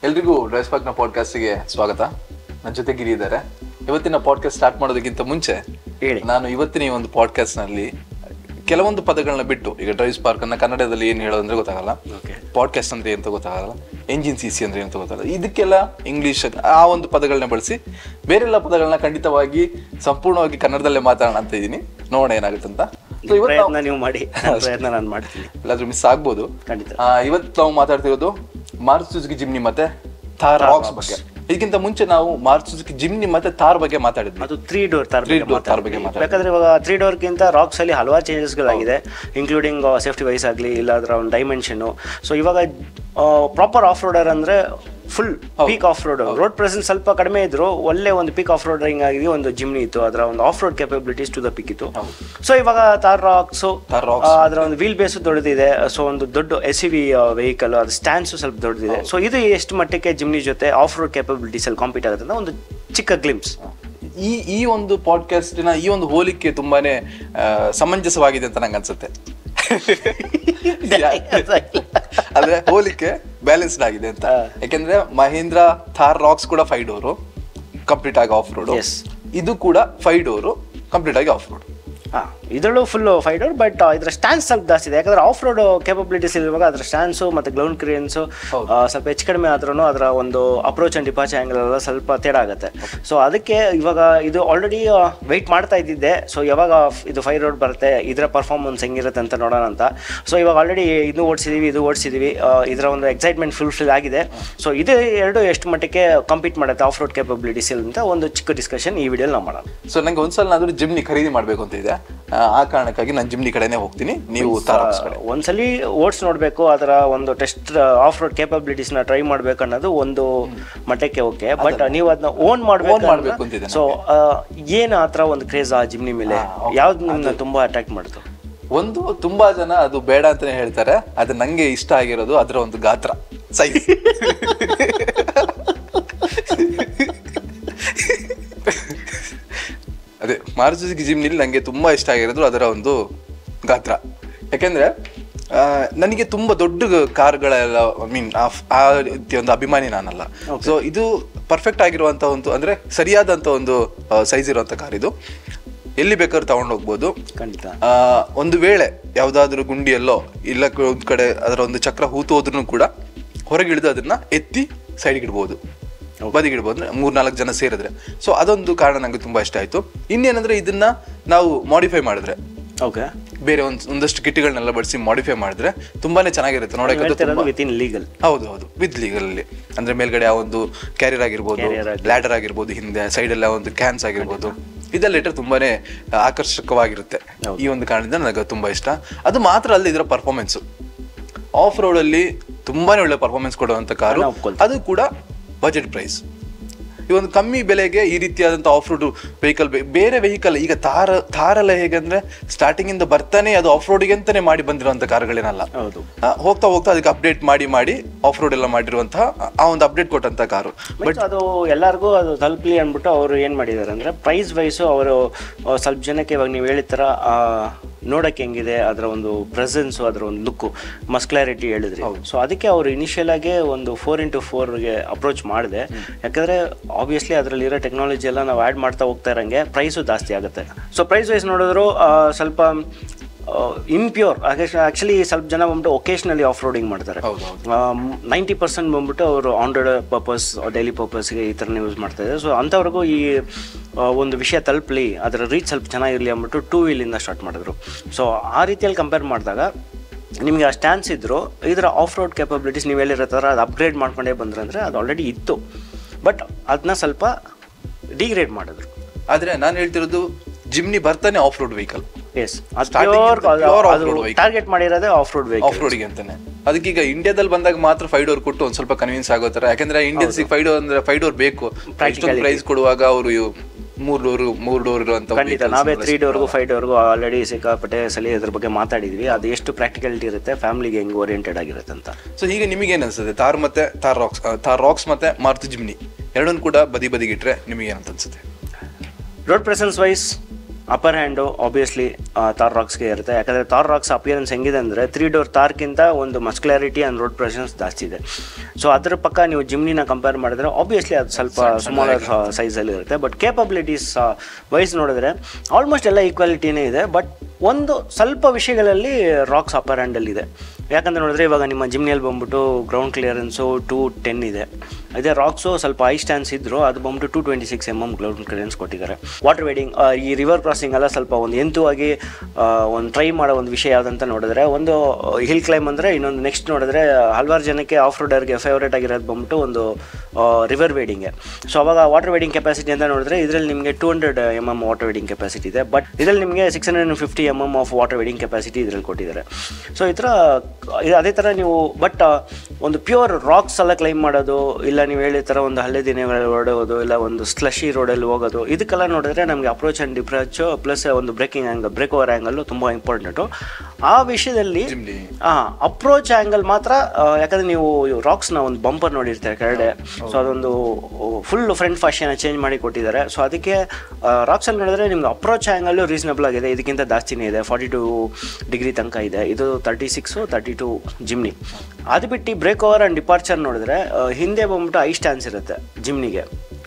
ಎಲ್ರಿಗೂ ಡ್ರೈವ್ ಸ್ಪಾರ್ಕ್ನ ಪಾಡ್ಕಾಸ್ಟ್ಗೆ ಸ್ವಾಗತ. ನನ್ನ ಜೊತೆ ಗಿರಿ ಇದ್ದಾರೆ. ಇವತ್ತಿನ ಪಾಡ್ಕಾಸ್ಟ್ ಸ್ಟಾರ್ಟ್ ಮಾಡೋದಕ್ಕಿಂತ ಮುಂಚೆ ನಾನು ಇವತ್ತಿನ ಈ ಒಂದು ಪಾಡ್ಕಾಸ್ಟ್ನಲ್ಲಿ ಕೆಲವೊಂದು ಪದಗಳನ್ನ ಬಿಟ್ಟು, ಈಗ ಡ್ರೈವ್ ಸ್ಪಾರ್ಕ್ ಅನ್ನ ಕನ್ನಡದಲ್ಲಿ ಏನು ಹೇಳೋದಂದ್ರೆ ಗೊತ್ತಾಗಲ್ಲ, ಪಾಡ್ಕಾಸ್ಟ್ ಅಂದ್ರೆ ಅಂತ ಗೊತ್ತಾಗಲ್ಲ, ಎಂಜಿನ್ ಸಿ ಅಂದ್ರೆ ಅಂತ ಗೊತ್ತಾಗಲ್ಲ, ಇದಕ್ಕೆಲ್ಲ ಇಂಗ್ಲಿಷ್ ಆ ಒಂದು ಪದಗಳನ್ನ ಬಳಸಿ ಬೇರೆಲ್ಲ ಪದಗಳನ್ನ ಖಂಡಿತವಾಗಿ ಸಂಪೂರ್ಣವಾಗಿ ಕನ್ನಡದಲ್ಲೇ ಮಾತಾಡೋಣ ಅಂತ ಇದ್ದೀನಿ. ನೋಡೋಣ ಏನಾಗುತ್ತೆ ಅಂತ. ನೀವು ಮಾಡಿ, ನಾನು ಮಾಡ್ತೀನಿ, ಎಲ್ಲಾದ್ರೂ ಮಿಸ್ ಆಗ್ಬೋದು. ಖಂಡಿತ. ಇವತ್ತು ನಾವು ಮಾತಾಡ್ತಿರೋದು ಮಾರುತಿ ಸುಜುಕಿ ಜಿಮ್ನಿ ಮತ್ತೆ ಥಾರ್ ರಾಕ್ಸ್ ಬಗ್ಗೆ. ಇದಕ್ಕಿಂತ ಮುಂಚೆ ನಾವು ಮಾರುತಿ ಸುಜುಕಿ ಜಿಮ್ನಿ ಮತ್ತೆ ಥಾರ್ ಬಗ್ಗೆ ಮಾತಾಡಿದ್ವಿ. ಅದು 3 ಡೋರ್ ಥಾರ್ ಬಗ್ಗೆ ಯಾಕಂದ್ರೆ ಇವಾಗ 3 ಡೋರ್ಗಿಂತ ರಾಕ್ಸ್ ಅಲ್ಲಿ ಹಲವಾರು ಚೇಂಜಸ್ಗಳಾಗಿದೆ, ಇನ್ಕ್ಲೂಡಿಂಗ್ ಸೇಫ್ಟಿ ವೈಸ್ ಆಗಲಿ, ಇಲ್ಲ ಅದರ ಒಂದು ಡೈಮೆನ್ಷನ್. ಸೊ ಇವಾಗ ಪ್ರಾಪರ್ ಆಫ್ ರೋಡರ್ ಅಂದ್ರೆ full peak off road, road presence ಸ್ವಲ್ಪ ಕಡಿಮೆ ಇದ್ರು ಒಳ್ಳೆ ಒಂದು ಪೀಕ್ ಆಫ್ ರೋಡರಿಂಗ್ ಆಗಿ ಒಂದು ಜಿಮ್ನಿ ಇತ್ತು, ಅದರ ಒಂದು off road capabilities to the peak ಇತ್ತು. ಸೊ ಇವಾಗ ಥಾರ್ ರಾಕ್ಸ್ ಅದರ ಒಂದು ವೀಲ್ ಬೇಸ್ ದೊಡ್ಡದಿದೆ. ಸೊ ಒಂದು ದೊಡ್ಡ SUV ವೆಹಿಕಲ್, ಅದು ಸ್ಟ್ಯಾಂಡ್ಸ್ ಸ್ವಲ್ಪ ದೊಡ್ಡದಿದೆ. ಸೊ ಇದು ಎಷ್ಟು ಮಟ್ಟಕ್ಕೆ ಜಿಮ್ನಿ ಜೊತೆ ಆಫ್ ರೋಡ್ ಕೆಪಬಿಲಿಟೀಸ್ ಅಲ್ಲಿ ಕಾಂಪೀಟ್ ಆಗುತ್ತೆ ಅಂತ ಒಂದು ಚಿಕ್ಕ ಗ್ಲಿಮ್ಸ್. ಈ ಒಂದು ಪಾಡ್ಕಾಸ್ಟಿನ ಈ ಒಂದು ಹೋಲಿಕೆ ತುಂಬಾನೇ ಸಮಂಜಸವಾಗಿದೆ ಅಂತ ನಂಗೆ ಅನ್ಸುತ್ತೆ. ಆದ್ರೆ ಹೋಲಿಕೆ ಬ್ಯಾಲೆನ್ಸ್ಡ್ ಆಗಿದೆ ಅಂತ. ಯಾಕೆಂದ್ರೆ ಮಹೀಂದ್ರ ಥಾರ್ ರಾಕ್ಸ್ ಕೂಡ 5 ಡೋರು ಕಂಪ್ಲೀಟ್ ಆಗಿ ಆಫ್ ರೋಡ್, ಇದು ಕೂಡ 5 ಡೋರು ಕಂಪ್ಲೀಟ್ ಆಗಿ ಆಫ್ ರೋಡ್. ಇದರಲ್ಲೂ ಫುಲ್ 5 ಡೋರ್, ಬಟ್ ಇದರ ಸ್ಟ್ಯಾನ್ಸ್ ಸ್ವಲ್ಪ ಜಾಸ್ತಿ ಇದೆ. ಯಾಕಂದ್ರೆ ಆಫ್ ರೋಡ್ ಕೆಪಬಿಲಿಟೀಸ್ ಇರುವಾಗ ಅದರ ಸ್ಟ್ಯಾನ್ಸು ಮತ್ತು ಗ್ರೌಂಡ್ ಕ್ಲಿಯರೆನ್ಸು ಸ್ವಲ್ಪ ಹೆಚ್ಚು ಕಡಿಮೆ ಆದ್ರೂ ಅದರ ಒಂದು ಅಪ್ರೋಚ್ ಅಂಡ್ ಡಿಪಾಚ್ ಆ್ಯಂಗಲ್ ಎಲ್ಲ ಸ್ವಲ್ಪ ತೇಡ ಆಗುತ್ತೆ. ಸೊ ಅದಕ್ಕೆ ಇವಾಗ ಇದು ಆಲ್ರೆಡಿ ವೆಯ್ಟ್ ಮಾಡ್ತಾ ಇದ್ದಿದ್ದೆ. ಸೊ ಯಾವಾಗ ಇದು 5 ಡೋರ್ ಬರುತ್ತೆ, ಇದರ ಪರ್ಫಾರ್ಮೆನ್ಸ್ ಹೆಂಗಿರುತ್ತೆ ಅಂತ ನೋಡೋಣ ಅಂತ. ಸೊ ಇವಾಗ ಆಲ್ರೆಡಿ ಇದು ಓಡಿಸಿದೀವಿ, ಇದರ ಒಂದು ಎಕ್ಸೈಟ್ಮೆಂಟ್ ಫುಲ್ಫಿಲ್ ಆಗಿದೆ. ಸೊ ಇದು ಎರಡು ಎಷ್ಟು ಮಟ್ಟಕ್ಕೆ ಕಂಪೀಟ್ ಮಾಡುತ್ತೆ ಆಫ್ ರೋಡ್ ಕೆಪಬಿಲಿಟೀಸ್ ಅಂತ ಒಂದು ಚಿಕ್ಕ ಡಿಸ್ಕಷನ್ ಈ ವಿಡಿಯೋಲಿ ನಾವು ಮಾಡೋಣ. ಸೊ ನಂಗೆ ಒಂದ್ಸಲ ಆದ್ರೂ ಜಿಮ್ನಿ ಖರೀದಿ ಮಾಡಬೇಕು ಅಂತ ಇದೆ. ಆ ಕಾರಣಕ್ಕಾಗಿ ನಾನು ಜಿಮ್ನಿ ಕಡೆನೇ ಹೋಗ್ತೀನಿ, ನೀವು ಒಂದ್ಸಲಿ ಓಡಿಸಿ ನೋಡ್ಬೇಕು, ಅದರ ಒಂದು ಟೆಸ್ಟ್ ಆಫ್ ರೋಡ್ ಕೇಪಬಿಲಿಟೀಸ್ ನ ಟ್ರೈ ಮಾಡ್ಬೇಕು ಅನ್ನೋದು ಒಂದು ಮಟ್ಟಕ್ಕೆ ಓಕೆ. ಬಟ್ ನೀವು ಅದನ್ನ ಓನ್ ಮಾಡ್ಬೇಕು ಅಂತಿದೆ. ಸೊ ಏನು ಆತರ ಒಂದು ಕ್ರೇಜ್ ಆ ಜಿಮ್ನಿ ಮೇಲೆ, ಯಾವ್ದು ನಿಮ್ನ ತುಂಬಾ ಅಟ್ರಾಕ್ಟ್ ಮಾಡ್ತು? ಒಂದು ತುಂಬಾ ಜನ ಅದು ಬೇಡ ಅಂತಾನೆ ಹೇಳ್ತಾರೆ, ಅದು ನಂಗೆ ಇಷ್ಟ ಆಗಿರೋದು ಅದರ ಒಂದು ಗಾತ್ರ, ಸೈಜ್. ಅದೇ ಮಾರುತಿ ಸುಜುಕಿ ಜಿಮ್ನಿಲಿ ನನಗೆ ತುಂಬಾ ಇಷ್ಟ ಆಗಿರೋದು ಅದರ ಒಂದು ಗಾತ್ರ. ಯಾಕೆಂದ್ರೆ ನನಗೆ ತುಂಬಾ ದೊಡ್ಡ ಕಾರ್ಗಳೆಲ್ಲ ಆ ರೀತಿಯ ಒಂದು ಅಭಿಮಾನಿ ನಾನಲ್ಲ. ಸೊ ಇದು ಪರ್ಫೆಕ್ಟ್ ಆಗಿರುವಂತ ಒಂದು, ಅಂದ್ರೆ ಸರಿಯಾದಂತ ಒಂದು ಸೈಜ್ ಇರುವಂತ ಕಾರ್ ಇದು. ಎಲ್ಲಿ ಬೇಕಾದ್ರೂ ತಗೊಂಡು ಹೋಗ್ಬೋದು. ಖಂಡಿತ. ಒಂದು ವೇಳೆ ಯಾವ್ದಾದ್ರು ಗುಂಡಿಯಲ್ಲೋ ಇಲ್ಲ ಒಂದ್ ಕಡೆ ಅದರ ಒಂದು ಚಕ್ರ ಹೂತು ಹೋದ್ರೂ ಕೂಡ ಹೊರಗಿಳಿದು ಅದನ್ನ ಎತ್ತಿ ಸೈಡ್ಗೆ ಇಡ್ಬೋದು, ಬದಿಗಿಡ್ಬೋದು, 3-4 ಜನ ಸೇರಿದ್ರೆ. ಸೊ ಅದೊಂದು ಕಾರಣ ನಂಗೆ ತುಂಬಾ ಇಷ್ಟ ಆಯ್ತು. ಇನ್ನೇನಂದ್ರೆ ಇದನ್ನ ನಾವು ಮಾಡಿಫೈ ಮಾಡಿದ್ರೆ, ಬೇರೆ ಒಂದಷ್ಟು ಕಿಟ್ಗಳನ್ನೆಲ್ಲ ಬಳಸಿ ಮಾಡಿಫೈ ಮಾಡಿದ್ರೆ ತುಂಬಾನೇ ಚೆನ್ನಾಗಿರುತ್ತೆ ನೋಡಕ್ಕೆ. ಹೌದು, ವಿತ್ ಲೀಗಲ್ ಅಲ್ಲಿ ಅಂದ್ರೆ ಮೇಲ್ಗಡೆ ಆ ಒಂದು ಕ್ಯಾರಿಯರ್ ಆಗಿರ್ಬೋದು, ಲ್ಯಾಡರ್ ಆಗಿರ್ಬೋದು, ಹಿಂದೆ ಸೈಡ್ ಎಲ್ಲ ಒಂದು ಕ್ಯಾನ್ಸ್ ಆಗಿರ್ಬೋದು, ಇದೆಲ್ಲ ಇಟ್ಟರೆ ತುಂಬಾನೇ ಆಕರ್ಷಕವಾಗಿರುತ್ತೆ. ಈ ಒಂದು ಕಾರಣದಿಂದ ನನಗೆ ತುಂಬಾ ಇಷ್ಟ. ಅದು ಮಾತ್ರ ಅಲ್ಲ, ಇದರ ಪರ್ಫಾರ್ಮೆನ್ಸ್ ಆಫ್ ರೋಡ್ ಅಲ್ಲಿ ತುಂಬಾನೇ ಒಳ್ಳೆ ಪರ್ಫಾರ್ಮೆನ್ಸ್ ಕೊಡುವಂತ ಕಾರು, ಅದು ಕೂಡ ಬಜೆಟ್ ಪ್ರೈಸ್. ಈ ಒಂದು ಕಮ್ಮಿ ಬೆಲೆಗೆ ಈ ರೀತಿಯಾದಂಥ ಆಫ್ ರೋಡ್ ವೆಹಿಕಲ್, ಬೇರೆ ವೆಹಿಕಲ್ ಈಗ ಥಾರೆಲ್ಲ ಹೇಗಂದ್ರೆ ಸ್ಟಾರ್ಟಿಂಗ್ ಇಂದ ಬರ್ತಾನೆ ಅದು ಆಫ್ ರೋಡ್ಗೆ ಅಂತಾನೆ ಮಾಡಿ ಬಂದಿರುವಂತ ಕಾರುಗಳೇನಲ್ಲ. ಹೋಗ್ತಾ ಅದಕ್ಕೆ ಅಪ್ಡೇಟ್ ಮಾಡಿ ಆಫ್ ರೋಡ್ ಎಲ್ಲ ಮಾಡಿರುವಂತಹ ಆ ಒಂದು ಅಪ್ಡೇಟ್ ಕೊಟ್ಟಂತ ಕಾರು. ಬಟ್ ಅದು ಎಲ್ಲರಿಗೂ ಅದು ತಲುಪಲಿ ಅಂದ್ಬಿಟ್ಟು ಅವರು ಏನ್ ಮಾಡಿದ್ದಾರೆ ಅಂದ್ರೆ ಪ್ರೈಸ್ ವೈಸು ಅವರು ಸ್ವಲ್ಪ ಜನಕ್ಕೆ ಇವಾಗ ನೀವು ಹೇಳಿದ ತರ ನೋಡಕ್ಕೆ ಹೆಂಗಿದೆ, ಅದರ ಒಂದು ಪ್ರೆಸೆನ್ಸು, ಅದರ ಒಂದು ಲುಕ್ಕು, ಮಸ್ಕ್ಲಾರಿಟಿ ಹೇಳಿದ್ರಿ. ಸೊ ಅದಕ್ಕೆ ಅವರು ಇನಿಷಿಯಲ್ ಆಗಿ ಒಂದು 4x4ಗೆ ಅಪ್ರೋಚ್ ಮಾಡಿದೆ. ಯಾಕಂದ್ರೆ ಆಬ್ವಿಯಸ್ಲಿ ಅದರಲ್ಲಿರೋ ಟೆಕ್ನಾಲಜಿ ಎಲ್ಲ ನಾವು ಆ್ಯಡ್ ಮಾಡ್ತಾ ಹೋಗ್ತಾ ಇರೋಂಗೆ ಪ್ರೈಸು ಜಾಸ್ತಿ ಆಗುತ್ತೆ. ಸೊ ಪ್ರೈಸ್ ವೈಸ್ ನೋಡಿದ್ರು ಸ್ವಲ್ಪ ಇಂಪ್ಯೂರ್ ಆ್ಯಕ್ಚುಲಿ ಸ್ವಲ್ಪ ಜನ ಬಂದ್ಬಿಟ್ಟು ಒಕೇಶ್ನಲಿ ಆಫ್ ರೋಡಿಂಗ್ ಮಾಡ್ತಾರೆ. 90% ಬಂದ್ಬಿಟ್ಟು ಅವರು ಆನ್ ರೋಡ್ ಪರ್ಪಸ್, ಡೈಲಿ ಪರ್ಪಸ್ಗೆ ಈ ಥರನೇ ಯೂಸ್ ಮಾಡ್ತಾ ಇದ್ದಾರೆ. ಸೊ ಅಂಥವ್ರಿಗೂ ಈ ಒಂದು ವಿಷಯ ತಲುಪಲಿ, ಅದರ ರೀಚ್ ಸ್ವಲ್ಪ ಚೆನ್ನಾಗಿರಲಿ ಅಂದ್ಬಿಟ್ಟು 2 ವೀಲಿಂದ ಸ್ಟಾರ್ಟ್ ಮಾಡಿದ್ರು. ಸೊ ಆ ರೀತಿಯಲ್ಲಿ ಕಂಪೇರ್ ಮಾಡಿದಾಗ ನಿಮಗೆ ಆ ಸ್ಟ್ಯಾನ್ಸ್ ಇದ್ದರು, ಇದರ ಆಫ್ ರೋಡ್ ಕೆಪಬಿಲಿಟೀಸ್ ನೀವು ಹೇಳಿರೋ ಥರ ಅದು ಅಪ್ಗ್ರೇಡ್ ಮಾಡ್ಕೊಂಡೇ ಬಂದ್ರಂದರೆ ಅದು ಆಲ್ರೆಡಿ ಇತ್ತು, ಬಟ್ ಅದನ್ನ ಸ್ವಲ್ಪ ಡಿಗ್ರೇಡ್ ಮಾಡಿದ್ರು. ಆದರೆ ನಾನು ಹೇಳ್ತಿರೋದು ಜಿಮ್ನಿ ಬರ್ತಾನೆ ಆಫ್ ರೋಡ್ ವೆಹಿಕಲ್. ಟಾರ್ಗೆಟ್ ಮಾಡಿರೋದೇ ಆಫ್ ರೋಡ್ಗೆ ಅಂತಾನೆ. ಅದಕ್ಕೀಗ ಇಂಡಿಯಾದಲ್ಲಿ ಬಂದಾಗ ಮಾತ್ರ 5 ಡೋರ್ ಕೊಟ್ಟು ಒಂದ್ ಸ್ವಲ್ಪ ಕನ್ವಿನ್ಸ್ ಆಗೋ ತರ. ಯಾಕಂದ್ರೆ ಇಂಡಿಯನ್ಸ್ 5 ಡೋರ್ ಅಂದ್ರೆ 5 ಡೋರ್ ಬೇಕು. ಪ್ರೈಸ್ ಕೊಡುವಾಗ ಅವರು 3 ಡೋರ್ ಇರುವಂತ. ನಾವೇ 3 ಡೋರ್ಗೂ 5 ಡೋರ್ಗೂ ಆಲ್ರೆಡಿ ಸಿಕ್ಕಾಪಟ್ಟೆ ಸಲ ಇದ್ರ ಬಗ್ಗೆ ಮಾತಾಡಿದ್ವಿ. ಅದು ಎಷ್ಟು ಪ್ರಾಕ್ಟಿಕಲಿಟಿ ಇರುತ್ತೆ, ಫ್ಯಾಮಿಲಿಗೆ ಹೆಂಗ್ ಓರಿಯೆಂಟೆಡ್ ಆಗಿರುತ್ತೆ ಅಂತ. ಸೊ ಈಗ ನಿಮಗೆ ಏನ್ ಅನ್ಸುತ್ತೆ, ಥಾರ್ ರಾಕ್ಸ್ ಮತ್ತೆ ಮಾರುತಿ ಜಿಮ್ನಿ ಎರಡನ್ನೂ ಕೂಡ ಬದಿಗಿಟ್ರೆ ನಿಮಗೆ ಏನಂತ ಅನ್ಸುತ್ತೆ? Road presence wise upper hand obviously Thar ರಾಕ್ಸ್ಗೆ ಇರುತ್ತೆ. ಯಾಕಂದರೆ ತಾರ್ ರಾಕ್ಸ್ ಅಪಿಯರೆನ್ಸ್ ಹೆಂಗಿದೆ ಅಂದರೆ 3 ಡೋರ್ ತಾರ್ಗಿಂತ ಒಂದು ಮಸ್ಕ್ಯುಲಾರಿಟಿ ಆ್ಯಂಡ್ ರೋಡ್ ಪ್ರೆಸೆನ್ಸ್ ಜಾಸ್ತಿ ಇದೆ. ಸೊ ಅದ್ರ ಪಕ್ಕ ನೀವು ಜಿಮ್ನಿನ ಕಂಪೇರ್ ಮಾಡಿದ್ರೆ ಆಬ್ವಿಯಸ್ಲಿ ಅದು ಸ್ವಲ್ಪ ಸ್ಮಾಲರ್ ಸೈಜಲ್ಲಿ ಇರುತ್ತೆ. ಬಟ್ ಕೇಪಬಿಲಿಟೀಸ್ ವೈಸ್ ನೋಡಿದ್ರೆ ಆಲ್ಮೋಸ್ಟ್ ಎಲ್ಲ ಈಕ್ವಾಲಿಟಿನೇ ಇದೆ. ಬಟ್ ಒಂದು ಸ್ವಲ್ಪ ವಿಷಯಗಳಲ್ಲಿ ರಾಕ್ಸ್ ಅಪರ್ ಹ್ಯಾಂಡಲ್ಲಿದೆ. ಯಾಕಂದರೆ ನೋಡಿದ್ರೆ ಇವಾಗ ನಿಮ್ಮ ಜಿಮ್ನಿಯಲ್ಲಿ ಬಂದ್ಬಿಟ್ಟು ಗ್ರೌಂಡ್ ಕ್ಲಿಯರೆನ್ಸು 210 ಇದೆ. ಅದೇ ರಾಕ್ಸು ಸ್ವಲ್ಪ ಹೈ ಸ್ಟ್ಯಾನ್ಸ್ ಇದ್ದರು, ಅದು ಬಂದ್ಬಿಟ್ಟು 226 mm ಗ್ರೌಂಡ್ ಕ್ಲಿಯರೆನ್ಸ್ ಕೊಟ್ಟಿದ್ದಾರೆ. ವಾಟರ್ ವೇಡಿಂಗ್, ಈ ರಿವರ್ ಕ್ರಾಸಿಂಗ್ ಎಲ್ಲ ಸ್ವಲ್ಪ ಒಂದು ಎಂತುವಾಗಿ ಒಂದು ಟ್ರೈ ಮಾಡೋ ಒಂದು ವಿಷಯ ಯಾವುದಂತ ನೋಡಿದ್ರೆ, ಒಂದು ಹಿಲ್ ಕ್ಲೈಮ್ ಅಂದರೆ, ಇನ್ನೊಂದು ನೆಕ್ಸ್ಟ್ ನೋಡಿದ್ರೆ ಹಲವಾರು ಜನಕ್ಕೆ ಆಫ್ ರೋಡರ್ಗೆ ಫೇವ್ರೇಟ್ ಆಗಿರೋದು ಬಂದ್ಬಿಟ್ಟು ಒಂದು ರಿವರ್ ವೇಡಿಂಗ್ಗೆ. ಸೊ ಅವಾಗ ವಾಟರ್ ವೇಡಿಂಗ್ ಕೆಪಾಸಿಟಿ ಅಂತ ನೋಡಿದ್ರೆ ಇದರಲ್ಲಿ ನಿಮಗೆ 200 mm ವಾಟರ್ ವೇಡಿಂಗ್ ಕೆಪಾಸಿಟಿ ಇದೆ. ಬಟ್ ಇದರಲ್ಲಿ ನಿಮಗೆ 650 mm of water wading capacity ಇದರಲ್ಲಿ ಕೊಟ್ಟಿದ್ದಾರೆ. ಸೊ ಈ ಥರ ಅದೇ ಥರ ನೀವು ಬಟ್ ಒಂದು ಪ್ಯೂರ್ ರಾಕ್ಸ್ ಎಲ್ಲ ಕ್ಲೈಮ್ ಮಾಡೋದು, ಇಲ್ಲ ನೀವು ಹೇಳಿ ಥರ ಒಂದು ಹಳ್ಳೆ ದಿನಗಳಲ್ಲಿ ಹೊರಡೋದು, ಇಲ್ಲ ಒಂದು ಸ್ಲಶಿ ರೋಡಲ್ಲಿ ಹೋಗೋದು, ಇದಕ್ಕೆಲ್ಲ ನೋಡಿದ್ರೆ ನಮಗೆ ಅಪ್ರೋಚ್ ಆ್ಯಂಡ್ ಡಿಪ್ರೋಚು ಪ್ಲಸ್ ಒಂದು breaking angle, break over angle ತುಂಬ ಇಂಪಾರ್ಟೆಂಟು. ಆ ವಿಷಯದಲ್ಲಿ ಅಪ್ರೋಚ್ ಆ್ಯಂಗಲ್ ಮಾತ್ರ, ಯಾಕಂದರೆ ನೀವು ರಾಕ್ಸ್ನ ಒಂದು ಬಂಪರ್ ನೋಡಿರ್ತಾರೆ ಕೆಳಗಡೆ, ಸೊ ಅದೊಂದು ಫುಲ್ ಫ್ರಂಟ್ ಫಾಷಿಯನ್ನ ಚೇಂಜ್ ಮಾಡಿ ಕೊಟ್ಟಿದ್ದಾರೆ. ಸೊ ಅದಕ್ಕೆ ರಾಕ್ಸಲ್ಲಿ ನೋಡಿದ್ರೆ ನಿಮ್ಗೆ ಅಪ್ರೋಚ್ ಆ್ಯಂಗಲ್ಲು ರೀಸನಬಲ್ ಆಗಿದೆ, ಇದಕ್ಕಿಂತ ಜಾಸ್ತಿನೇ ಇದೆ, 42 ಡಿಗ್ರಿ ತನಕ ಇದೆ. ಇದು 36, 32 ಜಿಮ್ನಿ. ಅದು ಬಿಟ್ಟು ಬ್ರೇಕ್ ಓವರ್ ಆ್ಯಂಡ್ ಡಿಪಾರ್ಚರ್ ನೋಡಿದ್ರೆ ಹಿಂದೆ ಬಂದ್ಬಿಟ್ಟು ಹೈ ಸ್ಟ್ಯಾನ್ಸ್ ಇರುತ್ತೆ ಜಿಮ್ನಿಗೆ,